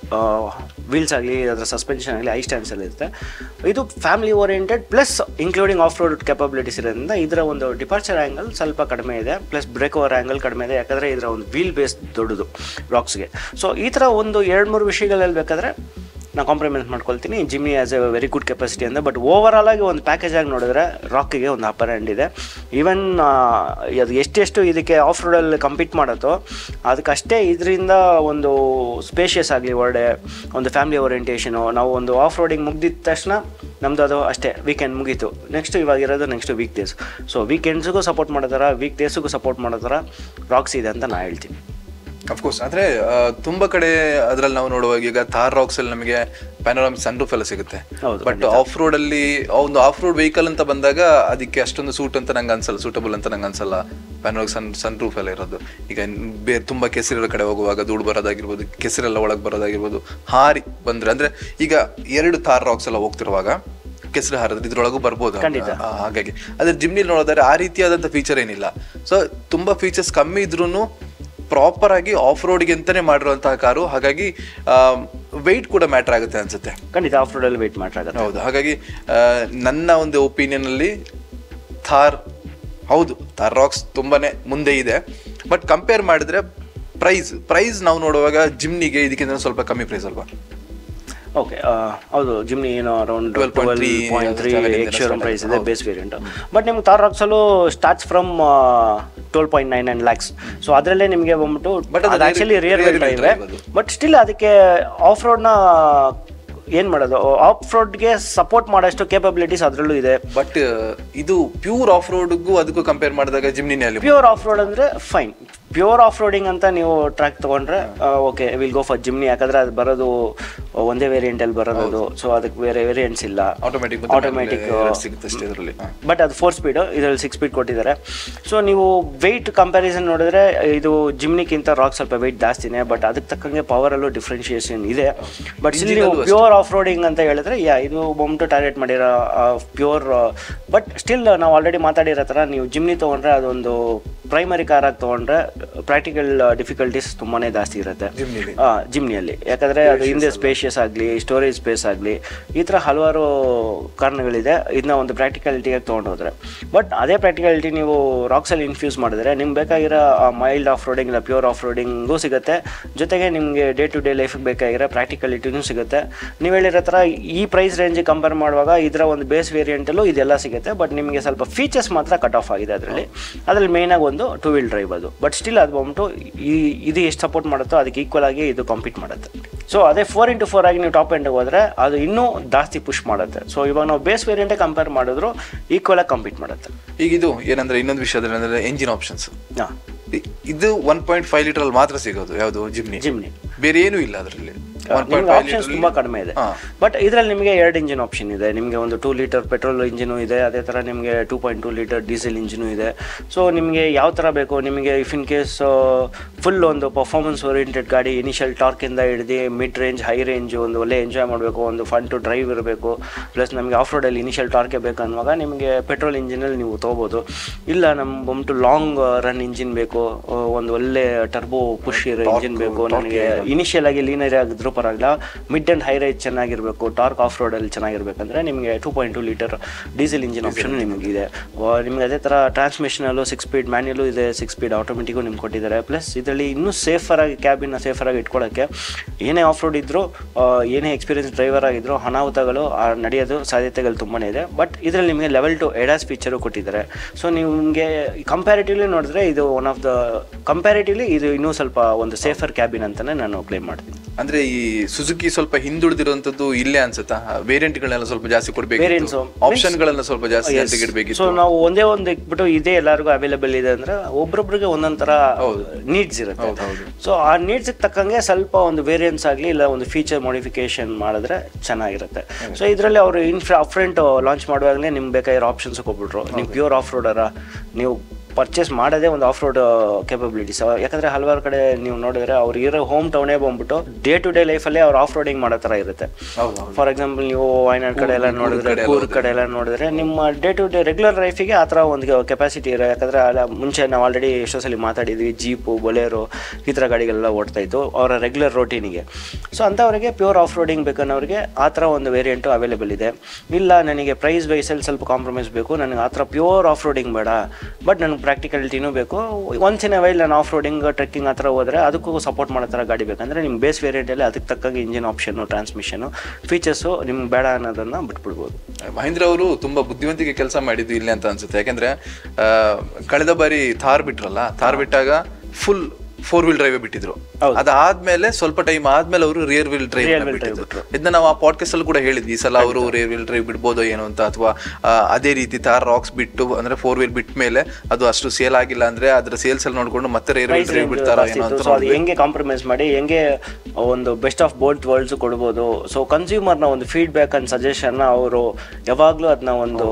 ವೀಲ್ಸ್ ಆಗಲಿ ಅದರ ಸಸ್ಪೆನ್ಷನ್ ಆಗಲಿ ಹೈ ಸ್ಟ್ಯಾನ್ಸಲ್ಲಿ ಇರುತ್ತೆ. ಇದು family oriented plus including off road capabilities ಇರೋದ್ರಿಂದ ಇದರ ಒಂದು ಡಿಪಾರ್ಚರ್ ಆ್ಯಂಗಲ್ ಸ್ವಲ್ಪ ಕಡಿಮೆ ಇದೆ, ಪ್ಲಸ್ ಬ್ರೇಕ್ ಓವರ್ ಆ್ಯಂಗಲ್ ಕಡಿಮೆ ಇದೆ. ಯಾಕಂದರೆ ಇದರ ಒಂದು ವೀಲ್ ಬೇಸ್ ದೊಡ್ಡದು ರಾಕ್ಸ್ಗೆ. ಸೊ ಈ ಥರ ಒಂದು 2-3 ವಿಷಯಗಳಲ್ಲಿ ಬೇಕಾದರೆ ನಾನು ಕಾಂಪ್ರಮೈಸ್ ಮಾಡ್ಕೊಳ್ತೀನಿ. Jimny as a very good capacity ಅಂತ. ಬಟ್ ಓವರ್ ಆಲ್ ಆಗಿ ಒಂದು ಪ್ಯಾಕೇಜ್ ಆಗಿ ನೋಡಿದ್ರೆ ರಾಕಿಗೆ ಒಂದು ಅಪ್ಪರ್ ಹ್ಯಾಂಡ್ ಇದೆ. ಈವನ್ ಅದು ಎಷ್ಟೆಷ್ಟು ಇದಕ್ಕೆ ಆಫ್ ರೋಡಲ್ಲಿ ಕಂಪೀಟ್ ಮಾಡುತ್ತೋ ಅದಕ್ಕಷ್ಟೇ ಇದರಿಂದ ಒಂದು ಸ್ಪೇಷಿಯಸ್ ಆಗಲಿ ಒಳ್ಳೆ ಒಂದು ಫ್ಯಾಮಿಲಿ ಓರಿಯೆಂಟೇಷನು. ನಾವು ಒಂದು ಆಫ್ ರೋಡಿಂಗ್ ಮುಗ್ದಿದ ತಕ್ಷಣ ನಮ್ಮದು ಅದು ಅಷ್ಟೇ, ವೀಕೆಂಡ್ ಮುಗೀತು, ನೆಕ್ಸ್ಟ್ ಇವಾಗಿರೋದು ನೆಕ್ಸ್ಟ್ ವೀಕ್ ಡೇಸ್. ಸೊ ವೀಕೆಂಡ್ಸ್ಗೂ ಸಪೋರ್ಟ್ ಮಾಡೋ ಥರ, ವೀಕ್ ಡೇಸ್ಗೂ ಸಪೋರ್ಟ್ ಮಾಡೋ ಥರ ರಾಕ್ಸ್ ಇದೆ ಅಂತ ನಾನು ಹೇಳ್ತೀನಿ. ಅಫ್ಕೋರ್ಸ್. ಅಂದರೆ ತುಂಬ ಕಡೆ ಅದರಲ್ಲಿ ನಾವು ನೋಡುವಾಗ ಈಗ ಥಾರ್ ರಾಕ್ಸಲ್ಲಿ ನಮಗೆ ಪ್ಯಾನೋರಾಮಿಕ್ ಸನ್ರೂಫ್ ಎಲ್ಲ ಸಿಗುತ್ತೆ. ಬಟ್ ಆಫ್ ರೋಡಲ್ಲಿ ಒಂದು ಆಫ್ ರೋಡ್ ವೆಹಿಕಲ್ ಅಂತ ಬಂದಾಗ ಅದಕ್ಕೆ ಅಷ್ಟೊಂದು ಸೂಟ್ ಅಂತ ನಂಗೆ ಅನ್ಸಲ್ಲ, ಸೂಟಬಲ್ ಅಂತ ನಂಗೆ ಅನ್ಸಲ್ಲ ಪ್ಯಾನೋರಾಮಿಕ್ ಸನ್ರೂಫ್ ಎಲ್ಲ ಇರೋದು. ಈಗ ಬೇರೆ ತುಂಬ ಕೆಸರಿರೋ ಕಡೆ ಹೋಗುವಾಗ ಧೂಳು ಬರೋದಾಗಿರ್ಬೋದು, ಕೆಸರೆಲ್ಲ ಒಳಗೆ ಬರೋದಾಗಿರ್ಬೋದು, ಹಾರಿ ಬಂದರೆ ಅಂದರೆ ಈಗ 2 ಥಾರ್ ರಾಕ್ಸ್ ಎಲ್ಲ ಹೋಗ್ತಿರುವಾಗ ಕೆಸರು ಹಾರಿದ್ರೆ ಇದ್ರೊಳಗೂ ಬರ್ಬೋದು. ಹಾಗಾಗಿ ಅದ್ರ ಜಿಮ್ನಿಲಿ ನೋಡಿದ್ರೆ ಆ ರೀತಿಯಾದಂಥ ಫೀಚರ್ ಏನಿಲ್ಲ. ಸೊ ತುಂಬ ಫೀಚರ್ಸ್ ಕಮ್ಮಿ ಇದ್ರೂ ಪ್ರಾಪರ್ ಆಗಿ ಆಫ್ ರೋಡ್ಗೆ ಅಂತಾನೆ ಮಾಡಿರುವಂತಹ ಕಾರು. ಹಾಗಾಗಿ ವೆಯ್ಟ್ ಕೂಡ ಮ್ಯಾಟರ್ ಆಗುತ್ತೆ ಅನ್ಸುತ್ತೆ. ಖಂಡಿತ ಆಫ್ ರೋಡಲ್ಲಿ ವೆಯ್ಟ್ ಮ್ಯಾಟರ್ ಆಗುತ್ತೆ. ಹೌದು. ಹಾಗಾಗಿ ನನ್ನ ಒಂದು ಒಪಿನಿಯನ್ ಅಲ್ಲಿ ಹೌದು ಥಾರ್ ರಾಕ್ಸ್ ತುಂಬಾನೇ ಮುಂದೆ ಇದೆ. ಬಟ್ ಕಂಪೇರ್ ಮಾಡಿದ್ರೆ ಪ್ರೈಸ್ ನಾವು ನೋಡುವಾಗ ಜಿಮ್ನಿಗೆ ಇದಕ್ಕಿಂತ ಸ್ವಲ್ಪ ಕಮ್ಮಿ ಪ್ರೈಸ್ ಅಲ್ವಾ? ಓಕೆ, ಹೌದು. ಜಿಮ್ನಿ ಏನೋ ಅರೌಂಡ್ 12.3 ಎಕ್ಸ್-ಶೋರೂಮ್ ಪ್ರೈಸ್ ಇದೆ ಬೇಸ್ ವೇರಿಯಂಟ್. ಬಟ್ ನಿಮ್ಗೆ ಥಾರ್ ರಾಕ್ಸಲ್ಲೂ ಸ್ಟಾರ್ಟ್ಸ್ ಫ್ರಮ್ 12.99 lakhs. ಸೊ ಅದರಲ್ಲೇ ನಿಮಗೆ ಬಂದ್ಬಿಟ್ಟು ಅದು actually rear wheel drive, but still ಅದಕ್ಕೆ ಆಫ್ ರೋಡ್ನ ಏನು ಮಾಡೋದು, ಆಫ್ ರೋಡ್ಗೆ ಸಪೋರ್ಟ್ ಮಾಡೋಷ್ಟು ಕೇಪಬಿಲಿಟೀಸ್ ಅದರಲ್ಲೂ ಇದೆ. ಬಟ್ ಇದು ಪ್ಯೂರ್ ಆಫ್ ರೋಡ್ಗೂ ಅದಕ್ಕೂ ಕಂಪೇರ್ ಮಾಡಿದಾಗ ಜಿಮ್ನಿನಲ್ಲಿ ಪ್ಯೂರ್ ಆಫ್ ರೋಡ್ ಅಂದರೆ ಫೈನ್. ಪ್ಯೂರ್ ಆಫ್ ರೋಡಿಂಗ್ ಅಂತ ನೀವು ಟ್ರ್ಯಾಕ್ ತೊಗೊಂಡ್ರೆ okay, will go for Jimny. ಯಾಕಂದರೆ ಅದು ಬರೋದು ಒಂದೇ ವೇರಿಯಂಟಲ್ಲಿ ಬರೋದು, ಸೊ ಅದಕ್ಕೆ ಬೇರೆ ವೇರಿಯಂಟ್ಸ್ ಇಲ್ಲ, ಆಟೋಮೆಟಿಕ್. ಬಟ್ ಅದು 4 ಸ್ಪೀಡು, ಇದರಲ್ಲಿ 6 ಸ್ಪೀಡ್ ಕೊಟ್ಟಿದ್ದಾರೆ. ಸೊ ನೀವು ವೆಯ್ಟ್ ಕಂಪ್ಯಾರಿಸನ್ ನೋಡಿದ್ರೆ ಇದು ಜಿಮ್ನಿಗಿಂತ ರಾಕ್ ಸ್ವಲ್ಪ ವೆಯ್ಟ್ ಜಾಸ್ತಿನೇ, ಬಟ್ ಅದಕ್ಕೆ ತಕ್ಕಂಗೆ ಪವರಲ್ಲೂ ಡಿಫ್ರೆನ್ಷಿಯೇಷನ್ ಇದೆ. ಬಟ್ ಇಲ್ಲಿ ನೀವು ಪ್ಯೂರ್ ಆಫ್ ರೋಡಿಂಗ್ ಅಂತ ಹೇಳಿದ್ರೆ ಇದು ಬಂದ್ಬಿಟ್ಟು ಟಾರ್ಗೆಟ್ ಮಾಡಿರೋ ಪ್ಯೂರ್. ಬಟ್ ಸ್ಟಿಲ್ ನಾವು ಆಲ್ರೆಡಿ ಮಾತಾಡಿರೋ ಥರ ನೀವು ಜಿಮ್ನಿ ತೊಗೊಂಡ್ರೆ ಅದೊಂದು ಪ್ರೈಮರಿ ಕಾರಾಗಿ ತೊಗೊಂಡ್ರೆ ಪ್ರಾಕ್ಟಿಕಲ್ ಡಿಫಿಕಲ್ಟೀಸ್ ತುಂಬಾ ಜಾಸ್ತಿ ಇರುತ್ತೆ ಜಿಮ್ನಿಯಲ್ಲಿ. ಯಾಕಂದರೆ ಅದು ಹಿಂದೆ ಸ್ಪೇಷಿಯಸ್ ಆಗಲಿ, ಸ್ಟೋರೇಜ್ ಸ್ಪೇಸ್ ಆಗಲಿ, ಈ ಥರ ಹಲವಾರು ಕಾರಣಗಳಿದೆ ಇದನ್ನ ಒಂದು ಪ್ರಾಕ್ಟಿಕಾಲಿಟಿಯಾಗಿ ತೊಗೊಂಡೋದ್ರೆ. ಬಟ್ ಅದೇ ಪ್ರಾಕ್ಟಿಕಾಲಿಟಿ ನೀವು ರಾಕ್ಸಲ್ಲಿ ಇನ್ಫ್ಯೂಸ್ ಮಾಡಿದ್ರೆ ನಿಮ್ಗೆ ಬೇಕಾಗಿರೋ ಮೈಲ್ಡ್ ಆಫ್ ರೋಡಿಂಗ್ ಇಲ್ಲ ಪ್ಯೂರ್ ಆಫ್ ರೋಡಿಂಗೂ ಸಿಗುತ್ತೆ, ಜೊತೆಗೆ ನಿಮಗೆ ಡೇ ಟು ಡೇ ಲೈಫಿಗೆ ಬೇಕಾಗಿರೋ ಪ್ರಾಕ್ಟಿಕಾಲಿಟಿನೂ ಸಿಗುತ್ತೆ. ನೀವು ಹೇಳಿರೋ ಥರ ಈ ಪ್ರೈಸ್ ರೇಂಜಿಗೆ ಕಂಪೇರ್ ಮಾಡುವಾಗ ಇದರ ಒಂದು ಬೇಸ್ ವೇರಿಯಂಟಲ್ಲೂ ಇದೆಲ್ಲ ಸಿಗುತ್ತೆ. ಬಟ್ ನಿಮಗೆ ಸ್ವಲ್ಪ ಫೀಚರ್ಸ್ ಮಾತ್ರ ಕಟ್ ಆಫ್ ಆಗಿದೆ ಅದರಲ್ಲಿ ಮೇಯ್ನಾಗಿ ಒಂದು 2 ವೀಲ್ ಡ್ರೈವ್ ಅದು. ಬಟ್ ಸ್ಟಿಲ್ ಅದು ಬಂದ್ಬಿಟ್ಟು ಇದು ಎಷ್ಟು ಸಪೋರ್ಟ್ ಮಾಡುತ್ತೋ ಅದಕ್ಕೆ ಈಕ್ವಲ್ ಆಗಿ ಇದು ಕಾಂಪೀಟ್ ಮಾಡುತ್ತೆ. ಸೊ ಅದೇ 4x4 ಆಗಿ ನೀವು ಟಾಪ್ ಎಂಡ್ಗೆ ಹೋದರೆ ಅದು ಇನ್ನೂ ಜಾಸ್ತಿ ಪುಷ್ ಮಾಡುತ್ತೆ. ಸೊ ಇವಾಗ ನಾವು ಬೇಸ್ ವೇರಿಯಂಟೇ ಕಂಪೇರ್ ಮಾಡಿದ್ರು ಈಕ್ವಲ್ ಆಗಿ ಕಾಂಪೀಟ್ ಮಾಡುತ್ತೆ. ಈಗ ಇದು ಏನಂದ್ರೆ ಇನ್ನೊಂದು ವಿಷಯ ಅಂದರೆ ಎಂಜಿನ್ ಆಪ್ಷನ್ಸ್. ಇದು 1.5 ಲೀಟರ್ ಅಲ್ಲಿ ಮಾತ್ರ ಸಿಗೋದು ಯಾವುದು ಜಿಮ್ನಿ. ಬೇರೆ ಏನೂ ಇಲ್ಲ ಅದರಲ್ಲಿ. ಆಪ್ಷನ್ಸ್ ತುಂಬಾ ಕಡಿಮೆ ಇದೆ. ಬಟ್ ಇದರಲ್ಲಿ ನಿಮಗೆ 2 ಇಂಜಿನ್ ಆಪ್ಷನ್ ಇದೆ. ನಿಮಗೆ ಒಂದು 2 ಲೀಟರ್ ಪೆಟ್ರೋಲ್ ಇಂಜಿನು ಇದೆ, ಅದೇ ತರ ನಿಮಗೆ 2.2 ಲೀಟರ್ ಡೀಸೆಲ್ ಇಂಜಿನು ಇದೆ. ಸೊ ನಿಮಗೆ ಯಾವ ತರ ಬೇಕು, ನಿಮಗೆ ಇಫ್ ಇನ್ ಕೇಸ್ ಫುಲ್ ಒಂದು ಪರ್ಫಾರ್ಮೆನ್ಸ್ ಓರಿಯೆಂಟೆಡ್ ಗಾಡಿ, ಇನಿಷಿಯಲ್ ಟಾರ್ಕ್ ಇಂದ ಹಿಡಿದು ಮಿಡ್ ರೇಂಜ್ ಹೈ ರೇಂಜ್ ಒಂದು ಒಳ್ಳೆ ಎಂಜಾಯ್ ಮಾಡಬೇಕು, ಒಂದು ಫನ್ ಟು ಡ್ರೈವ್ ಇರಬೇಕು, ಪ್ಲಸ್ ನಮಗೆ ಆಫ್ ರೋಡಲ್ಲಿ ಇನಿಷಿಯಲ್ ಟಾರ್ಕೆ ಬೇಕು ಅನ್ನುವಾಗ ನಿಮಗೆ ಪೆಟ್ರೋಲ್ ಇಂಜಿನಲ್ಲಿ ನೀವು ತೊಗೋಬೋದು. ಇಲ್ಲ ನಮ್ಗೆ ಬಂದ್ಬಿಟ್ಟು ಲಾಂಗ್ ರನ್ ಇಂಜಿನ್ ಬೇಕು, ಒಂದು ಒಳ್ಳೆ ಟರ್ಬೋ ಪುಷ್ ಇರೋ ಇಂಜಿನ್ ಬೇಕು, ನನಗೆ ಇನಿಷಿಯಲ್ ಆಗಿ ಲೀನರ್ ಆಗಿದ್ರು ಪರವಾಗಿಲ್ಲ, ಮಿಡ್ ಅಂಡ್ ಹೈ ರೈಜ್ ಚೆನ್ನಾಗಿರಬೇಕು, ಟಾರ್ಕ್ ಆಫ್ ರೋಡಲ್ಲಿ ಚೆನ್ನಾಗಿರ್ಬೇಕಂದ್ರೆ ನಿಮಗೆ 2.2 ಲೀಟರ್ ಡೀಸೆಲ್ ಇಂಜಿನ್ ಆಪ್ಷನ್ ನಿಮಗಿದೆ. ನಿಮಗೆ ಅದೇ ಥರ ಟ್ರಾನ್ಸ್ಮಿಷನಲ್ಲೂ 6 ಸ್ಪೀಡ್ ಮ್ಯಾನ್ಯಲು ಇದೆ, 6 ಸ್ಪೀಡ್ ಆಟೋಮೆಟಿಕ್ಕು ನಿಮ್ಗೆ ಕೊಟ್ಟಿದ್ದಾರೆ. ಪ್ಲಸ್ ಇದರಲ್ಲಿ ಇನ್ನೂ ಸೇಫರಾಗಿ ಕ್ಯಾಬಿನ ಸೇಫರಾಗಿ ಇಟ್ಕೊಳ್ಳೋಕ್ಕೆ ಏನೇ ಆಫ್ ರೋಡ್ ಇದ್ದರೂ, ಏನೇ ಎಕ್ಸ್ಪೀರಿಯನ್ಸ್ ಡ್ರೈವರ್ ಆಗಿದ್ರು ಅನಾಹುತಗಳು ನಡೆಯೋದು ಸಾಧ್ಯತೆಗಳು ತುಂಬಾ ಇದೆ. ಬಟ್ ಇದರಲ್ಲಿ ನಿಮಗೆ ಲೆವೆಲ್ 2 ADAS ಫೀಚರು ಕೊಟ್ಟಿದ್ದಾರೆ. ಸೊ ನಿಮಗೆ ಕಂಪ್ಯಾರಿಟಿವ್ಲಿ ನೋಡಿದ್ರೆ ಇದು ಒನ್ ಆಫ್ ದ ಕಂಪ್ಯಾರಿಟಿವ್ಲಿ ಇದು ಇನ್ನೂ ಸ್ವಲ್ಪ ಒಂದು ಸೇಫರ್ ಕ್ಯಾಬಿನ್ ಅಂತಾನೆ ನಾನು ಕ್ಲೇಮ್ ಮಾಡ್ತೀನಿ. ಅಂದ್ರೆ ಈ ಸುಜುಕಿ ಸ್ವಲ್ಪ ಹಿಂದುಳಿದಿರುವಂತದ್ದು ಇಲ್ಲೇ ಅನ್ಸುತ್ತಾ? ವೇರಿಯಂಟ್ಗಳನ್ನೆಲ್ಲ ಸ್ವಲ್ಪ ಜಾಸ್ತಿ ಕೊಡ್ಬೇಕು, ಆಪ್ಷನ್ಗಳನ್ನ ಸ್ವಲ್ಪ ಜಾಸ್ತಿ ತೆಗಿಡ್ಬೇಕಿತ್ತು. ಸೊ ನಾವು ಒಂದೇ ಒಂದು ಇಟ್ಬಿಟ್ಟು ಇದೇ ಎಲ್ಲರಿಗೂ ಅವೈಲೇಬಲ್ ಇದೆ ಅಂದ್ರೆ ಒಬ್ರೊಬ್ರಿಗೆ ಒಂದೊಂದ್ ತರ ನೀಡ್ಸ್ ಇರುತ್ತೆ. ಸೊ ಆ ನೀಡ್ಸ್ ತಕ್ಕಂಗೆ ಸ್ವಲ್ಪ ಒಂದು ವೇರಿಯನ್ಸ್ ಆಗಲಿ ಇಲ್ಲ ಒಂದು ಫೀಚರ್ ಮಾಡಿಫಿಕೇಶನ್ ಮಾಡಿದ್ರೆ ಚೆನ್ನಾಗಿರುತ್ತೆ. ಸೊ ಇದರಲ್ಲಿ ಅವರು ಅಪ್ಫ್ರಂಟ್ ಲಾಂಚ್ ಮಾಡುವಾಗಲೇ ನಿಮ್ಗೆ ಬೇಕಾಗಿರೋ ಆಪ್ಷನ್ಸ್ ಕೊಟ್ಬಿಟ್ರು. ನೀವು ಪ್ಯೂರ್ ಆಫ್ ರೋಡರ ನೀವು ಪರ್ಚೇಸ್ ಮಾಡೋದೇ ಒಂದು ಆಫ್ ರೋಡ್ ಕೇಪಬಿಲಿಟೀಸ್. ಯಾಕಂದ್ರೆ ಹಲವಾರು ಕಡೆ ನೀವು ನೋಡಿದ್ರೆ ಅವ್ರು ಇರೋ ಹೋಮ್ ಟೌನೇ ಬಂದ್ಬಿಟ್ಟು ಡೇ ಟು ಡೇ ಲೈಫಲ್ಲೇ ಅವ್ರು ಆಫ್ ರೋಡಿಂಗ್ ಮಾಡೋ ಥರ ಇರುತ್ತೆ. ಫಾರ್ ಎಕ್ಸಾಂಪಲ್ ನೀವು ವಯನಾಡ್ ಕಡೆ ಎಲ್ಲ ನೋಡಿದ್ರೆ, ಕೂರ್ಗ್ ಕಡೆ ಎಲ್ಲ ನೋಡಿದ್ರೆ ನಿಮ್ಮ ಡೇ ಟು ಡೇ ರೆಗ್ಯುಲರ್ ಲೈಫಿಗೆ ಆ ಥರ ಒಂದು ಕೆಪಾಸಿಟಿ ಇರೋ. ಯಾಕಂದ್ರೆ ಅಲ್ಲ ಮುಂಚೆ ನಾವು ಆಲ್ರೆಡಿ ಎಷ್ಟೋ ಸಲ ಮಾತಾಡಿದ್ವಿ, ಜೀಪು, ಬೊಲೇರೋ ಈ ಥರ ಗಾಡಿಗಳೆಲ್ಲ ಓಡ್ತಾ ಇತ್ತು ಅವರ ರೆಗ್ಯುಲರ್ ರೋಟೀನಿಗೆ. ಸೊ ಅಂಥವ್ರಿಗೆ ಪ್ಯೂರ್ ಆಫ್ ರೋಡಿಂಗ್ ಬೇಕನ್ನೋರಿಗೆ ಆ ಥರ ಒಂದು ವೇರಿಯಂಟು ಅವೈಲೇಬಲ್ ಇದೆ. ಇಲ್ಲ ನನಗೆ ಪ್ರೈಸ್ ವೈಸಲ್ಲಿ ಸ್ವಲ್ಪ ಕಾಂಪ್ರಮೈಸ್ ಬೇಕು, ನನಗೆ ಆ ಥರ ಪ್ಯೂರ್ ಆಫ್ ರೋಡಿಂಗ್ ಬೇಡ, ಬಟ್ ನನಗೆ ಪ್ರಾಕ್ಟಿಕಲಿಟಿನೂ ಬೇಕು, ಒನ್ಸ್ ಇನ್ ಅ ವೈಲ್ ನಾನು ಆಫ್ ರೋಡಿಂಗ್ ಟ್ರೆಕ್ಕಿಂಗ್ ಆ ಥರ ಹೋದರೆ ಅದಕ್ಕೂ ಸಪೋರ್ಟ್ ಮಾಡೋ ಥರ ಗಾಡಿ ಬೇಕಂದರೆ ನಿಮ್ಮ ಬೇಸ್ ವೇರಿಯಂಟಲ್ಲಿ ಅದಕ್ಕೆ ತಕ್ಕಾಗಿ ಇಂಜಿನ್ ಆಪ್ಷನ್ನು, ಟ್ರಾನ್ಸ್ಮಿಷನು, ಫೀಚರ್ಸು ನಿಮ್ಗೆ ಬೇಡ ಅನ್ನೋದನ್ನು ಬಿಟ್ಬಿಡ್ಬೋದು. ಮಹೇಂದ್ರ ಅವರು ತುಂಬಾ ಬುದ್ಧಿವಂತಿಕೆ ಕೆಲಸ ಮಾಡಿದ್ದು ಇಲ್ಲಿ ಅಂತ ಅನ್ಸುತ್ತೆ. ಯಾಕಂದ್ರೆ ಕಳೆದ ಬಾರಿ ಥಾರ್ ಬಿಟ್ರಲ್ಲ, ಥಾರ್ ಬಿಟ್ಟಾಗ ಫುಲ್ 4 ವೀಲ್ ಡ್ರೈವ್ ಬಿಟ್ಟಿದ್ರು. ಅದಾದ್ಮೇಲೆ ಸ್ವಲ್ಪ ಟೈಮ್ ಆದ್ಮೇಲೆ ಅವರು ರಿಯರ್ ವೀಲ್ ಡ್ರೈವ್ ಬಿಟ್ಟಿದ್ರು. ಇದನ್ನ ನಾವು ಆ ಪಾಡ್ಕಾಸ್ಟ್ ಅಲ್ಲಿ ಕೂಡ ಹೇಳಿದ್ವಿ, ಈ ಸಲ ಅವರು ರಿಯರ್ ವೀಲ್ ಡ್ರೈವ್ ಬಿಡ್ಬೋದೋ ಏನೋ ಅಂತ. ಅಥವಾ ಅದೇ ರೀತಿ ಥಾರ್ ರಾಕ್ಸ್ ಬಿಟ್ಟು ಅಂದ್ರೆ 4 ವೀಲ್ ಬಿಟ್ಟ ಮೇಲೆ ಅದು ಅಷ್ಟು ಸೇಲ್ ಆಗಿಲ್ಲ ಅಂದ್ರೆ ಅದ್ರ ಸೇಲ್ಸ್ ಅಲ್ಲಿ ನೋಡ್ಕೊಂಡು ಮತ್ತೆ ರಿಯರ್ ವೀಲ್ ಡ್ರೈವ್ ಬಿಡ್ತಾರ ಏನೋ ಅಂತ. ಹೆಂಗೆ ಕಾಂಪ್ರಮೈಸ್ ಮಾಡಿ ಹೆಂಗೆ ಒಂದು ಬೆಸ್ಟ್ ಆಫ್ ಬೋತ್ ವರ್ಲ್ಡ್ಸ್ ಕೊಡ್ಬೋದು. ಸೊ ಕನ್ಸ್ಯೂಮರ್ನ ಒಂದು ಫೀಡ್ಬ್ಯಾಕ್ ಅಂಡ್ ಸಜೆಷನ್ ಅವರು ಯಾವಾಗ್ಲೂ ಅದನ್ನ ಒಂದು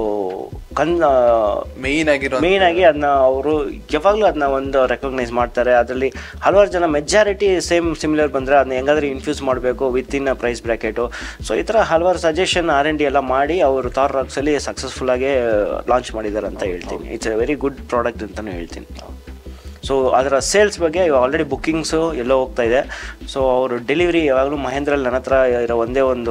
ಮೇನ್ ಆಗಿ ಅದನ್ನ ಅವರು ಯಾವಾಗ್ಲೂ ಅದನ್ನ ಒಂದು ರೆಕಗ್ನೈಸ್ ಮಾಡ್ತಾರೆ. ಅದರಲ್ಲಿ ಹಲವಾರು ಜನ ಮೆಜಾರಿಟಿ ಸೇಮ್ ಸಿಮಿಲರ್ ಬಂದರೆ ಅದನ್ನ ಹೆಂಗಾದ್ರೆ ಇನ್ಫ್ಯೂಸ್ ಮಾಡಬೇಕು with in price bracket. So ಈ ಥರ ಹಲವಾರು ಸಜೆಷನ್ R&D ಎಲ್ಲ ಮಾಡಿ ಅವರು ಥಾರ್ ರಾಕ್ಸಲ್ಲಿ ಸಕ್ಸಸ್ಫುಲ್ ಆಗಿ ಲಾಂಚ್ ಮಾಡಿದ್ದಾರೆ ಅಂತ ಹೇಳ್ತೀನಿ. It's a very good product ಅಂತಲೂ ಹೇಳ್ತೀನಿ. ಸೊ ಅದರ ಸೇಲ್ಸ್ ಬಗ್ಗೆ ಆಲ್ರೆಡಿ ಬುಕ್ಕಿಂಗ್ಸು ಎಲ್ಲೋ ಹೋಗ್ತಾ ಇದೆ. ಸೊ ಅವರು ಡೆಲಿವರಿ ಯಾವಾಗಲೂ ಮಹೇಂದ್ರಲ್ಲಿ ನನ್ನ ಹತ್ರ ಇರೋ ಒಂದೇ ಒಂದು